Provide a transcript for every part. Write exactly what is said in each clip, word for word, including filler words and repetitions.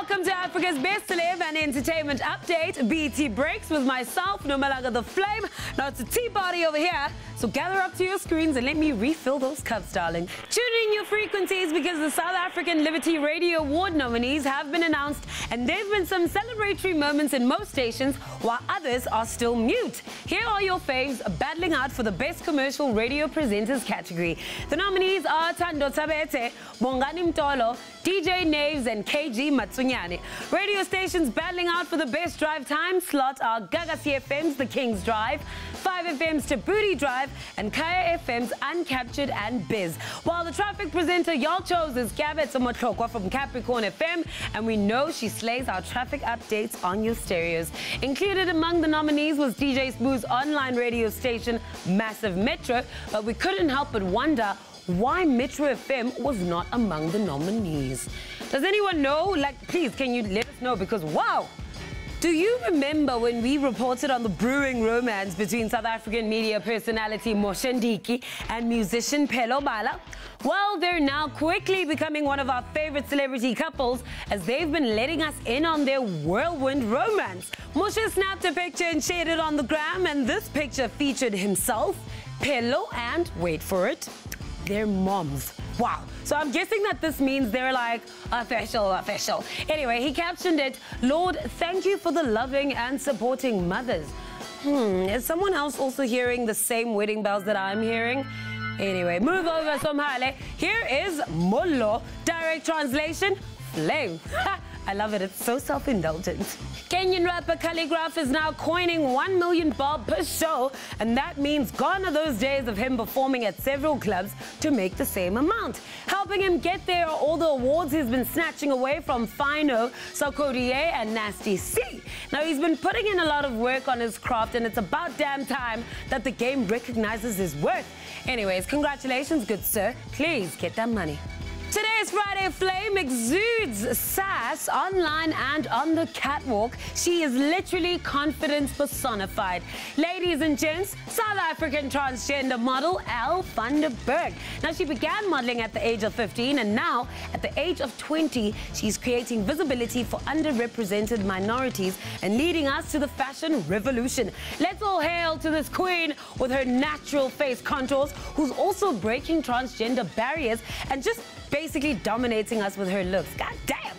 Welcome to Africa's Best Celeb and Entertainment Update. B E T Breaks with myself, Nomalaga the Flame. Now it's a tea party over here, so gather up to your screens and let me refill those cups, darling. Tune in your frequencies because the South African Liberty Radio Award nominees have been announced, and there's been some celebratory moments in most stations while others are still mute. Here are your faves battling out for the Best Commercial Radio Presenters category. The nominees are Thando Tabete, Bongani Mtolo, D J Naves and K G Matsunyane. Radio stations battling out for the best drive time slot are Gaga C F M's The King's Drive, five F M's Tabooty Drive, and Kaya F M's Uncaptured and Biz. While the traffic presenter y'all chose is Kabetso Motlokwa from Capricorn F M, and we know she slays our traffic updates on your stereos. Included among the nominees was D J Spoo's online radio station Massive Metro, but we couldn't help but wonder why Metro F M was not among the nominees. Does anyone know? Like, please, can you let us know? Because, wow! Do you remember when we reported on the brewing romance between South African media personality Moshe Ndiki and musician Phelo Bala? Well, they're now quickly becoming one of our favorite celebrity couples as they've been letting us in on their whirlwind romance. Moshe snapped a picture and shared it on the gram, and this picture featured himself, Phelo, and, wait for it, their moms. Wow. So I'm guessing that this means they're like official, official. Anyway, he captioned it, "Lord, thank you for the loving and supporting mothers." Hmm, is someone else also hearing the same wedding bells that I'm hearing? Anyway, move over, Somhale. Here is Mollo. Direct translation, flame. I love it. It's so self-indulgent. Kenyan rapper Calligraph is now coining one million bob per show, and that means gone are those days of him performing at several clubs to make the same amount. Helping him get there are all the awards he's been snatching away from Fino, Sarkodie, and Nasty C. Now, he's been putting in a lot of work on his craft, and it's about damn time that the game recognizes his worth. Anyways, congratulations, good sir. Please get that money. Today's Friday Flame exudes sass online and on the catwalk. She is literally confidence personified. Ladies and gents, South African transgender model Elle van der Berg. Now, she began modeling at the age of fifteen, and now at the age of twenty, she's creating visibility for underrepresented minorities and leading us to the fashion revolution. Let's all hail to this queen with her natural face contours, who's also breaking transgender barriers and just basically dominating us with her looks. God damn!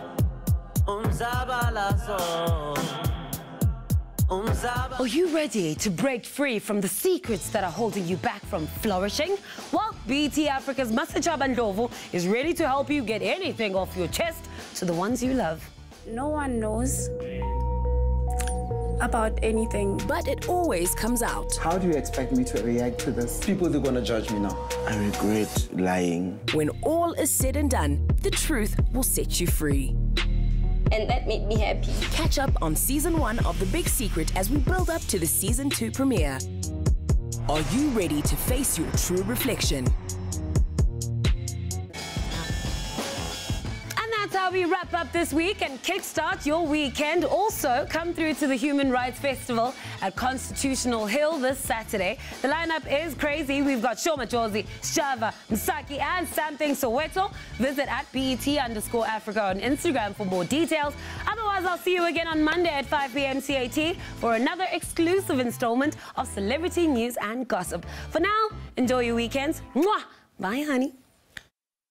Are you ready to break free from the secrets that are holding you back from flourishing? Well, B E T Africa's Masachaba Ndlovu is ready to help you get anything off your chest to the ones you love. No one knows about anything, but it always comes out. How do you expect me to react to this? People are gonna judge me now. I regret lying. When all is said and done, the truth will set you free. And that made me happy. Catch up on season one of The Big Secret as we build up to the season two premiere. Are you ready to face your true reflection? That's how we wrap up this week and kickstart your weekend. Also, come through to the Human Rights Festival at Constitutional Hill this Saturday. The lineup is crazy. We've got Shoma Jozi, Shava, Msaki, and Something Soweto. Visit at B E T underscore Africa on Instagram for more details. Otherwise, I'll see you again on Monday at five p m C A T for another exclusive installment of celebrity news and gossip. For now, enjoy your weekends. Mwah! Bye, honey.